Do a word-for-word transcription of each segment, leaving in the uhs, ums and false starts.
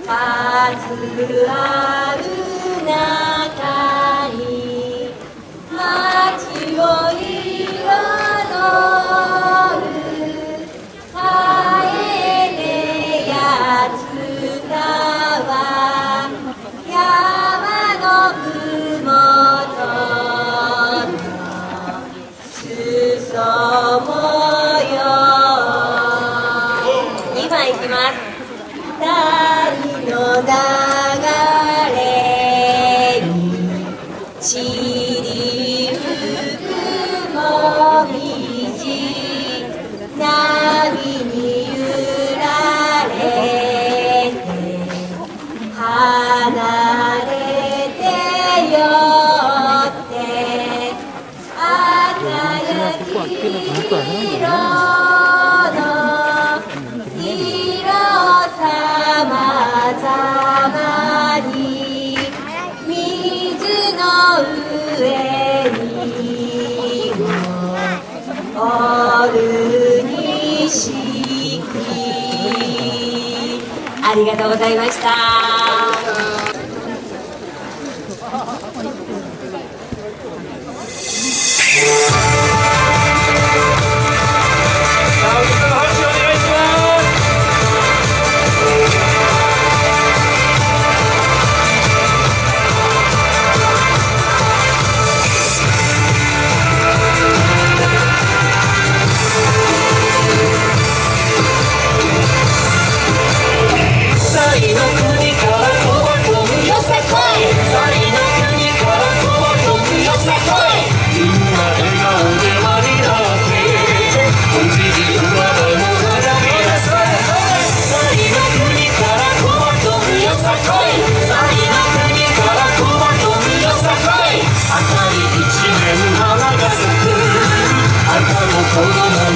数ある中に街を彩るカエデやツタは山のふもとの裾模様にばんいきます。二人の流れに散りゆくもみじ波に揺られて離れてよって鮮やき色の色さまざまに水の上にもおる錦ありがとうございました。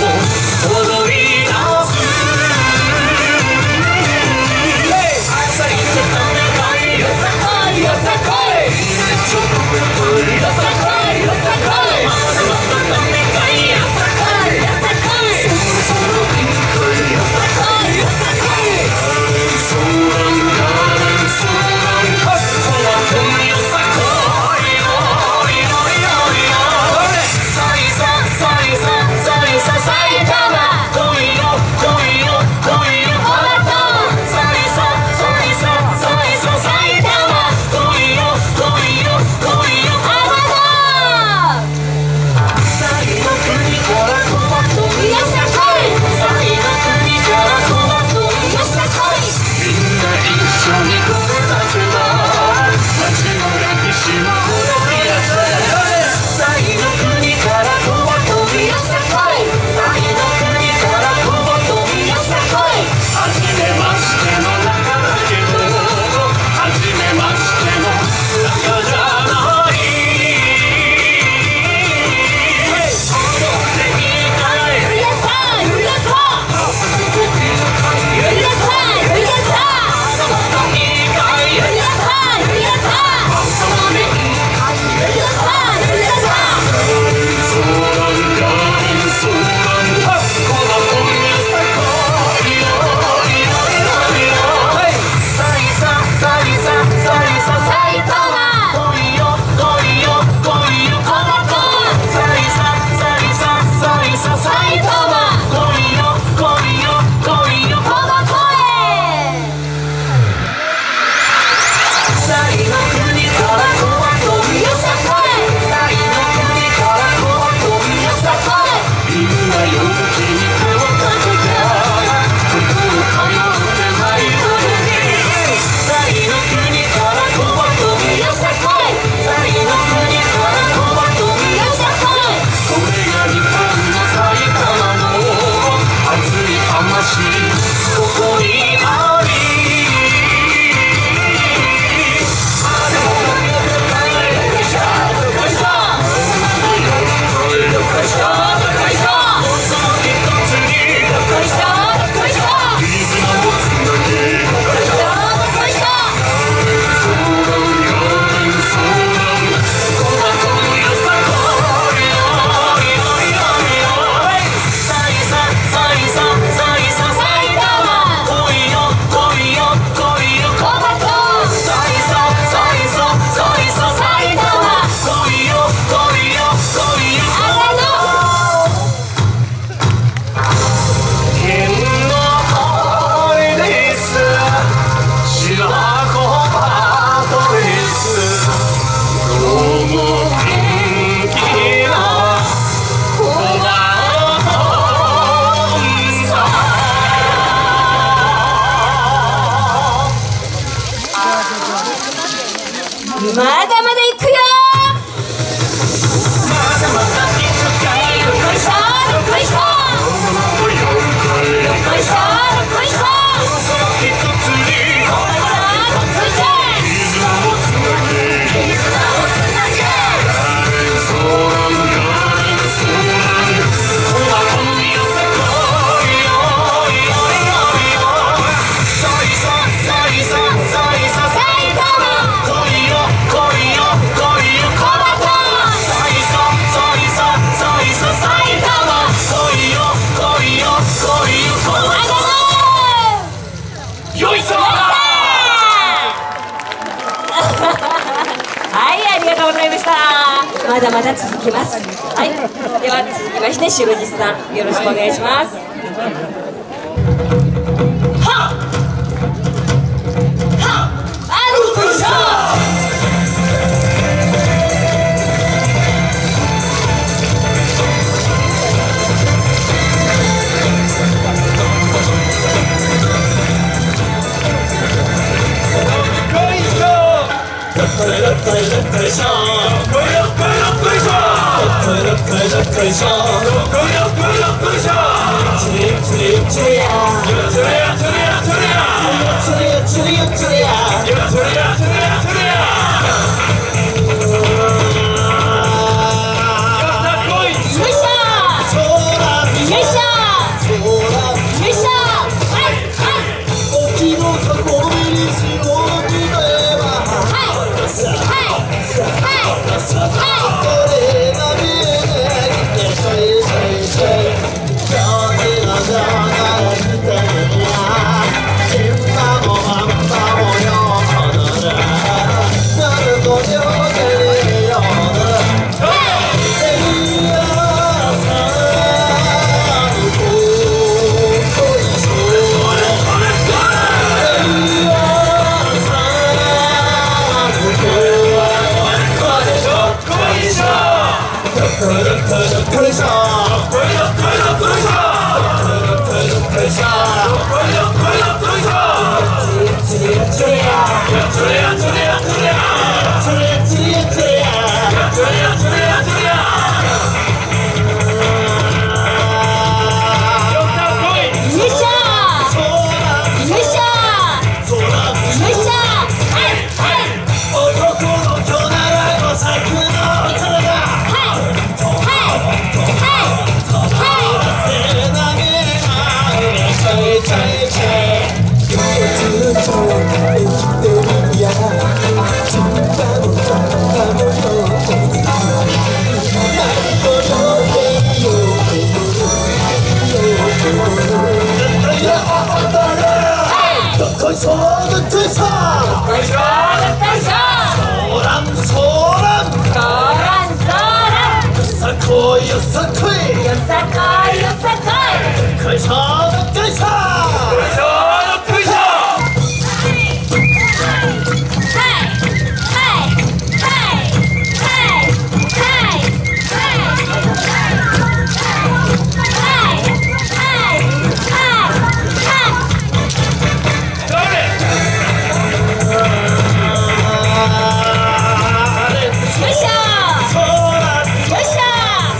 踊り出すまだまだ行くよ。まだまだ行くかい。よっこいしょよっこいしょよっこいしょよっこいしょ。はい、ありがとうございました。まだまだ続きます。はい、では続きましてしろじさん、よろしくお願いします。はっはっ、ありがとうございました。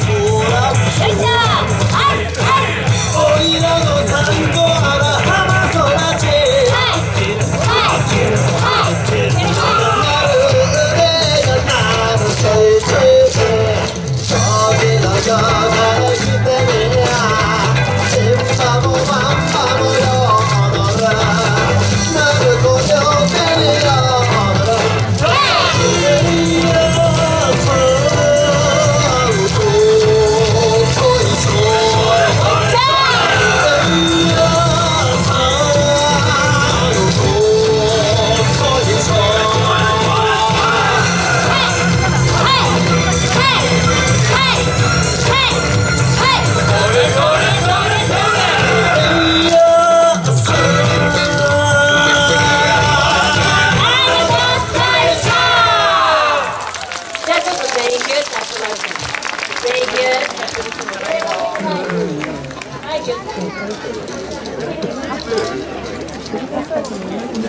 おいらの産後あら浜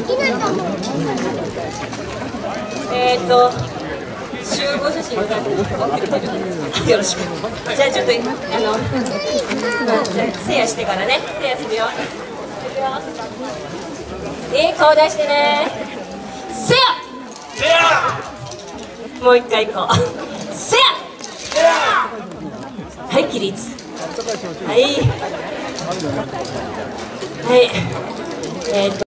えーっと集合写真がよろしく。じゃあちょっとあのせいやしてからね。せいやするよ。いい顔出してね。せやせやもう一回行こう。せやはい起立。はいはいえーっと